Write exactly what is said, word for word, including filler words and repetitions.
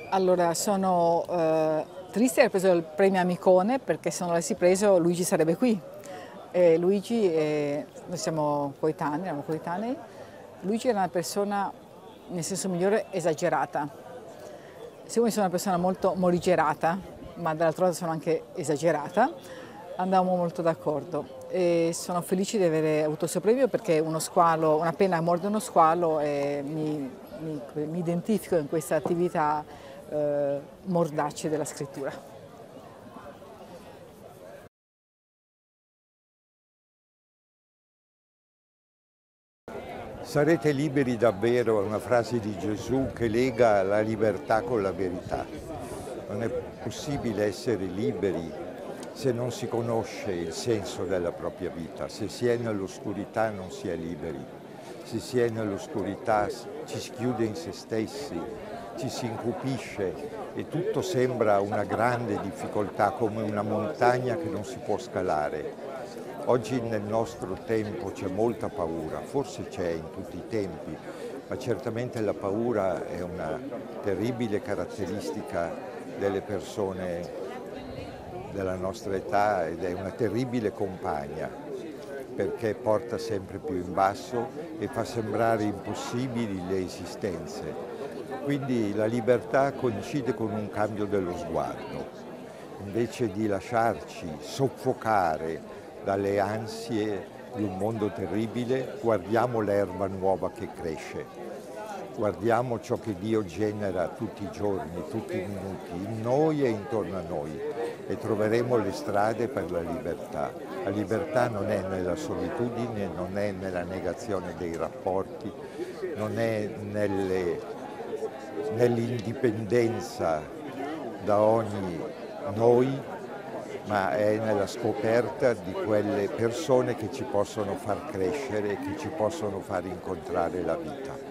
Allora, sono eh, triste di aver preso il premio Amicone perché se non l'avessi preso Luigi sarebbe qui. E Luigi, è, noi siamo coetanei, eravamo coetanei, Luigi era una persona, nel senso migliore, esagerata. Siccome sono una persona molto morigerata, ma dall'altro lato sono anche esagerata, andavamo molto d'accordo. E sono felice di aver avuto il suo premio perché uno squalo, una penna morde uno squalo e mi, mi, mi identifico in questa attività eh, mordace della scrittura. Sarete liberi davvero è una frase di Gesù che lega la libertà con la verità. Non è possibile essere liberi se non si conosce il senso della propria vita. Se si è nell'oscurità non si è liberi. Se si è nell'oscurità ci si chiude in se stessi, ci si incupisce e tutto sembra una grande difficoltà, come una montagna che non si può scalare. Oggi nel nostro tempo c'è molta paura, forse c'è in tutti i tempi, ma certamente la paura è una terribile caratteristica delle persone della nostra età ed è una terribile compagna perché porta sempre più in basso e fa sembrare impossibili le esistenze. Quindi la libertà coincide con un cambio dello sguardo. Invece di lasciarci soffocare dalle ansie di un mondo terribile, guardiamo l'erba nuova che cresce, guardiamo ciò che Dio genera tutti i giorni, tutti i minuti, in noi e intorno a noi e troveremo le strade per la libertà. La libertà non è nella solitudine, non è nella negazione dei rapporti, non è nell'indipendenza da ogni noi, ma è nella scoperta di quelle persone che ci possono far crescere e che ci possono far incontrare la vita.